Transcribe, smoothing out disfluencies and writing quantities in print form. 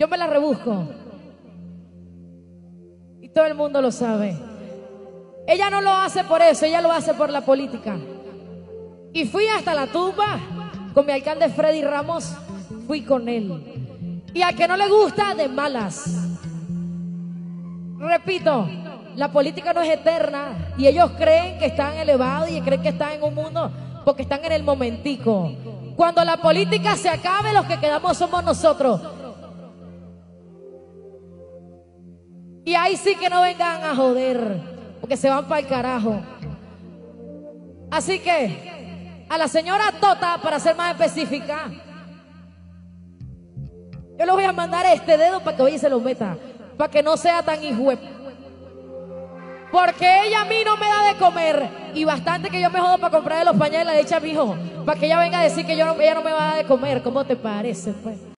Yo me la rebusco. Y todo el mundo lo sabe. Ella no lo hace por eso, ella lo hace por la política. Y fui hasta la tumba con mi alcalde Freddy Ramos. Fui con él. Y al que no le gusta, de malas. Repito, la política no es eterna. Y ellos creen que están elevados y creen que están en un mundo porque están en el momentico. Cuando la política se acabe, los que quedamos somos nosotros. Y ahí sí que no vengan a joder, porque se van para el carajo. Así que a la señora Tota, para ser más específica, yo le voy a mandar este dedo para que hoy se lo meta, para que no sea tan hijuep. Porque ella a mí no me da de comer. Y bastante que yo me jodo para comprarle los pañales de leche a mi hijo, para que ella venga a decir que ella no me va a dar de comer. ¿Cómo te parece, pues?